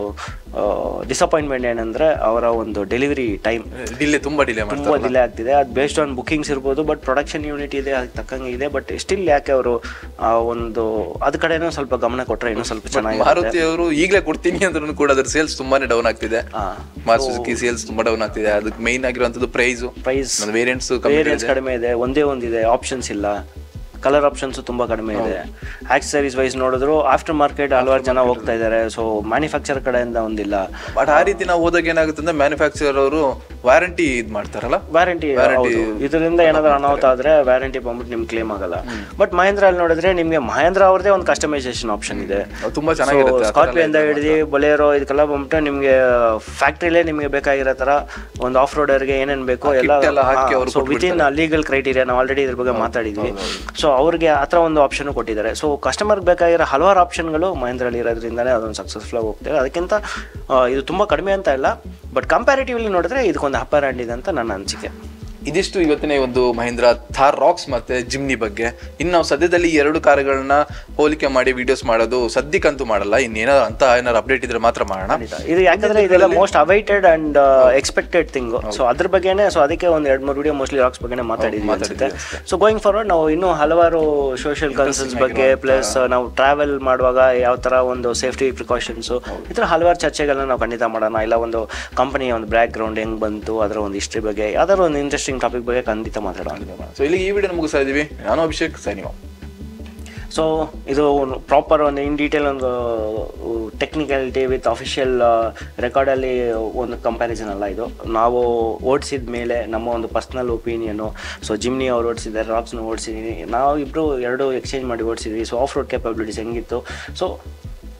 ಡಿಸಪಾಯಿಂಟ್ಮೆಂಟ್ ಏನಂದರೆ ಅವರ ಒಂದು ಡೆಲಿವರಿ ಟೈಮ್ ತುಂಬ ಡಿಲೇ ಆಗ್ತಿದೆ. ಅದು ಬೇಸ್ಡ್ ಆನ್ ಬುಕ್ಕಿಂಗ್ಸ್ ಇರ್ಬೋದು, ಬಟ್ ಪ್ರೊಡಕ್ಷನ್ ಯೂನಿಟ್ ಇದೆ ಅದಕ್ಕೆ ತಕ್ಕಂಗೆ ಇದೆ. ಬಟ್ ಸ್ಟಿಲ್ ಯಾಕೆ ಅವರು ಒಂದು ಅದ ಕಡೆನೂ ಸ್ವಲ್ಪ ಗಮನ ಕೊಟ್ಟರೆ ಇನ್ನೂ ಸ್ವಲ್ಪ ಚೆನ್ನಾಗಿ. ಮಾರುತಿ ಅವರು ಈಗಲೇ ಕೊಡ್ತೀನಿ ಅಂದ್ರೂ ಕೂಡ ಅದ್ರ ಸೇಲ್ಸ್ ತುಂಬಾನೇ ಡೌನ್ ಆಗ್ತಿದೆ. ಮಾರುತಿ ಸೇಲ್ಸ್ ತುಂಬಾ ಡೌನ್ ಆಗ್ತಿದೆ. ಅದಕ್ಕೆ ಮೇನ್ ಆಗಿರುವಂತದ್ದು ಪ್ರೈಸ್ ವೇರಿಯಂಟ್ಸ್ ಕಡಿಮೆ ಇದೆ, ಒಂದೇ ಒಂದಿದೆ, ಆಪ್ಷನ್ಸ್ ಇಲ್ಲ, ಕಲರ್ ಆಪ್ಷನ್ಸು ತುಂಬ ಕಡಿಮೆ ಇದೆ. ಆಕ್ಸೆಸರೀಸ್ ವೈಸ್ ನೋಡಿದ್ರು ಆಫ್ಟರ್ ಮಾರ್ಕೆಟ್ ಹಲವಾರು ಜನ ಹೋಗ್ತಾ ಇದ್ದಾರೆ. ಸೊ ಮ್ಯಾನುಫ್ಯಾಕ್ಚರ್ ಕಡೆಯಿಂದ ಒಂದಿಲ್ಲ. ಬಟ್ ಆ ರೀತಿ ನಾವು ಹೋದಾಗ ಏನಾಗುತ್ತೆ ಅಂದ್ರೆ ಮ್ಯಾನುಫ್ಯಾಕ್ಚರರ್ ಅವರು ವ್ಯಾರಂಟಿ ಇದು ಮಾಡ್ತಾರಲ್ಲ, ವ್ಯಾರಂಟಿ ಇದರಿಂದ ಏನಾದ್ರು ಅನಾಹುತ ಆದ್ರೆ ವ್ಯಾರಂಟಿ ಬಂದ್ಬಿಟ್ಟು ನಿಮ್ಗೆ ಕ್ಲೇಮ್ ಆಗಲ್ಲ. ಬಟ್ ಮಹೇಂದ್ರ ಅಲ್ಲಿ ನೋಡಿದ್ರೆ ನಿಮ್ಗೆ ಮಹೇಂದ್ರ ಅವ್ರದೇ ಒಂದು ಕಸ್ಟಮೈಸೇಷನ್ ಆಪ್ಷನ್ ಇದೆ, ತುಂಬಾ ಚೆನ್ನಾಗಿರುತ್ತೆ. ಸ್ಕಾರ್ಪಿಯೋ ಇಂದ ಹಿಡಿದು ಬೊಲೇರೋ ಇದಕ್ಕೆಲ್ಲ ಬಂದ್ಬಿಟ್ಟು ನಿಮ್ಗೆ ಫ್ಯಾಕ್ಟ್ರಿಲೇ ನಿಮ್ಗೆ ಬೇಕಾಗಿರೋ ತರ ಒಂದು ಆಫ್ ರೋಡರ್ಗೆ ಏನೇನ್ ಬೇಕೋ ಎಲ್ಲ ವಿತ್ ಇನ್ ಲೀಗಲ್ ಕ್ರೈಟೀರಿಯಾ. ನಾವು ಆಲ್ರೆಡಿ ಇದ್ರ ಬಗ್ಗೆ ಮಾತಾಡಿದ್ವಿ. ಸೊ ಅವ್ರಿಗೆ ಆ ಥರ ಒಂದು ಆಪ್ಷನ್ ಕೊಟ್ಟಿದ್ದಾರೆ. ಸೊ ಕಸ್ಟಮರ್ಗೆ ಬೇಕಾಗಿರೋ ಹಲವಾರು ಆಪ್ಷನ್ಗಳು ಮಹೇಂದ್ರಲ್ಲಿ ಇರೋದ್ರಿಂದಲೇ ಅದೊಂದು ಸಕ್ಸಸ್ಫುಲ್ ಆಗಿ ಹೋಗ್ತೇವೆ. ಅದಕ್ಕಿಂತ ಇದು ತುಂಬ ಕಡಿಮೆ ಅಂತ ಇಲ್ಲ, ಬಟ್ ಕಂಪ್ಯಾರಿಟಿವ್ಲಿ ನೋಡಿದ್ರೆ ಇದಕ್ಕೊಂದು ಅಪ್ಪರ್ ಹ್ಯಾಂಡ್ ಇದೆ ಅಂತ ನನ್ನ ಅನಿಸಿಕೆ. ಇದಿಷ್ಟು ಇವತ್ತಿನ ಒಂದು ಮಹೇಂದ್ರ ಥಾರ್ ರಾಕ್ಸ್ ಮತ್ತೆ ಜಿಮ್ನಿ ಬಗ್ಗೆ. ಇನ್ನು ನಾವು ಸದ್ಯದಲ್ಲಿ 2 ಕಾರುಗಳನ್ನ ಹೋಲಿಕೆ ಮಾಡಿ ವಿಡಿಯೋಸ್ ಮಾಡೋದು ಸದ್ಯಕ್ಕಂತೂ ಮಾಡಲ್ಲ. ಏನಾದ್ರು ಅಪ್ಡೇಟ್ ಇದ್ರೆ ಮಾತ್ರ ಮಾಡೋಣ. ಇದು ಯಾಕಂದ್ರೆ ಇದೆಲ್ಲ most awaited and expected thing. So ಅದ್ರ ಬಗ್ಗೆನೇ, ಸೊ ಅದಕ್ಕೆ ಒಂದು 2-3 ವಿಡಿಯೋ ಮೋಸ್ಟ್ಲಿ ರಾಕ್ಸ್ ಬಗ್ಗೆ ಮಾತಾಡಿದ್ವಿ. ಸೊ ಗೋಯಿಂಗ್ ಫಾರ್ವರ್ಡ್ ನಾವು ಇನ್ನೂ ಹಲವಾರು ಸೋಷಿಯಲ್ ಕನ್ಸರ್ನ್ಸ್ ಬಗ್ಗೆ, ಪ್ಲಸ್ ನಾವು ಟ್ರಾವೆಲ್ ಮಾಡುವಾಗ ಯಾವ ತರ ಒಂದು ಸೇಫ್ಟಿ ಪ್ರಿಕಾಷನ್ಸು, ಈ ಥರ ಹಲವಾರು ಚರ್ಚೆಗಳನ್ನ ನಾವು ಖಂಡಿತ ಮಾಡೋಣ. ಇಲ್ಲ ಒಂದು ಕಂಪನಿಯ ಒಂದು ಬ್ಯಾಕ್ ಗ್ರೌಂಡ್ ಹೆಂಗ್ ಬಂತು, ಅದರ ಒಂದು ಹಿಸ್ಟ್ರಿ ಬಗ್ಗೆ, ಯಾವ್ದಾದ್ರು ಒಂದು ಇಂಟ್ರೆಸ್ಟಿಂಗ್ ಟಾಪಿಕ್ ಬಗ್ಗೆ ಖಂಡಿತ ಮಾತಾಡೋಣ. ಸೊ ಇಲ್ಲಿ ಈ ವಿಡಿಯೋ ಮುಗಿಸ್ತಾ ಇದೀವಿ. ನಾನು ಅಭಿಷೇಕ್, ಸೈನಿಂಗ್ ಆಫ್. ಸೊ ಇದು ಪ್ರಾಪರ್ ಒಂದು ಇನ್ ಡೀಟೇಲ್ ಒಂದು ಟೆಕ್ನಿಕಲಿಟಿ ವಿತ್ ಅಫಿಷಿಯಲ್ ರೆಕಾರ್ಡಲ್ಲಿ ಒಂದು ಕಂಪ್ಯಾರಿಸನ್ ಅಲ್ಲ ಇದು. ನಾವು ಓಡಿಸಿದ ಮೇಲೆ ನಮ್ಮ ಒಂದು ಪರ್ಸ್ನಲ್ ಒಪಿನಿಯನು. ಸೊ ಜಿಮ್ನಿ ಅವ್ರು ಓಡಿಸಿದ್ದಾರೆ, ರಾಕ್ಸ್ನ ಓಡಿಸಿದ್ದೀನಿ, ನಾವು ಇಬ್ಬರು 2 ಎಕ್ಸ್ಚೇಂಜ್ ಮಾಡಿ ಓಡಿಸಿದ್ವಿ. ಸೊ ಆಫ್ ರೋಡ್ ಕೇಪಬಿಲಿಟೀಸ್ ಹೆಂಗಿತ್ತು, ಸೊ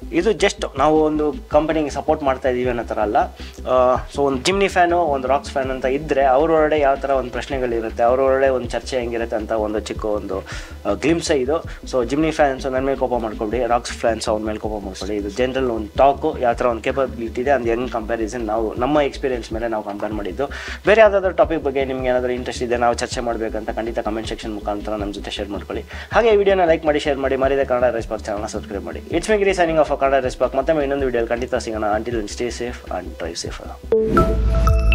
ಇದು ಜಸ್ಟ್ ನಾವು ಒಂದು ಕಂಪನಿಗೆ ಸಪೋರ್ಟ್ ಮಾಡ್ತಾ ಇದ್ದೀವಿ ಅನ್ನೋ ಥರ ಅಲ್ಲ. ಸೊ ಒಂದು ಜಿಮ್ನಿ ಫ್ಯಾನು, ಒಂದು ರಾಕ್ಸ್ ಫ್ಯಾನ್ ಅಂತ ಇದ್ದರೆ ಅವರೊಳಗಡೆ ಯಾವ ಥರ ಒಂದು ಪ್ರಶ್ನೆಗಳಿರುತ್ತೆ, ಅವರೊಳಗಡೆ ಒಂದು ಚರ್ಚೆ ಹೆಂಗಿರುತ್ತೆ ಅಂತ ಒಂದು ಚಿಕ್ಕ ಒಂದು ಗ್ಲಿಮ್ಸೇ ಇದು. ಸೊ ಜಿಮ್ನಿ ಫ್ಯಾನ್ಸು ನನ್ನ ಮೇಲೆ ಕೋಪ ಮಾಡ್ಕೊಬಿಡಿ, ರಾಕ್ಸ್ ಫ್ಯಾನ್ಸ್ ಅವ್ನ ಮೇಲೆ ಕೋಪ ಮಾಡ್ಕೊಳ್ಳಿ. ಇದು ಜನರಲ್ ಒಂದು ಟಾಕು, ಯಾವ ಥರ ಒಂದು ಕೇಪಬಿಲಿಟಿ ಇದೆ ಅದು ಹೆಂಗೆ ಕಂಪ್ಯಾರಿಸನ್ ನಾವು ನಮ್ಮ ಎಕ್ಸ್ಪೀರಿಯನ್ಸ್ ಮೇಲೆ ನಾವು ಕಂಪೇರ್ ಮಾಡಿದ್ದು. ಬೇರೆ ಯಾವುದಾದ್ರೂ ಟಾಪಿಕ್ ಬಗ್ಗೆ ನಿಮ್ಗೆ ಏನಾದರೂ ಇಂಟ್ರೆಸ್ಟ್ ಇದೆ, ನಾವು ಚರ್ಚೆ ಮಾಡಬೇಕಂತ ಖಂಡಿತ ಕಮೆಂಟ್ ಸೆಕ್ಷನ್ ಮುಖಾಂತರ ನಮ್ಮ ಜೊತೆ ಶೇರ್ ಮಾಡ್ಕೊಳ್ಳಿ. ಹಾಗೆ ಈ ವಿಡಿಯೋನ ಲೈಕ್ ಮಾಡಿ, ಶೇರ್ ಮಾಡಿ, ಮರಿದೆ ಕನ್ನಡ ರೈಸ್ ಪಾಕ್ ಚಾನಲ್ನ ಸಬ್ಸ್ಕ್ರೈಬ್ ಮಾಡಿ. It's me Giri signing off Kannada rise pack. ಮತ್ತೆ ಇನ್ನೊಂದು ವಿಡಿಯೋಲಿ ಖಂಡಿತ ಸಿಗೋಣ. Until then stay safe and drive safe.